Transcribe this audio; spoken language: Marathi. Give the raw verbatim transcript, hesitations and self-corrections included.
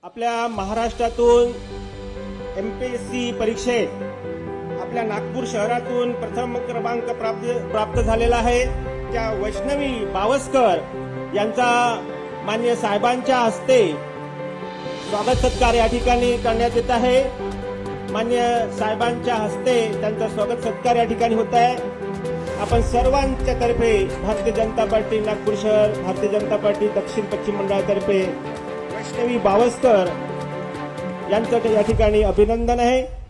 आपल्या महाराष्ट्रातून एमपीएससी परीक्षेत आपल्या नागपूर शहरातून प्रथम क्रमांक प्राप्त प्राप्त झालेला आहे त्या वैष्णवी बावस्कर यांचा मान्य साहेबांच्या हस्ते स्वागत सत्कार या ठिकाणी करण्यात येत आहे। मान्य साहेबांच्या हस्ते त्यांचा स्वागत सत्कार या ठिकाणी होत आहे। आपण सर्वांच्या तर्फे भारतीय जनता पार्टी नागपूर शहर भारतीय जनता पार्टी दक्षिण पश्चिम मंडळातर्फे वैष्णवी बावस्कर यांचं या ठिकाणी अभिनंदन आहे।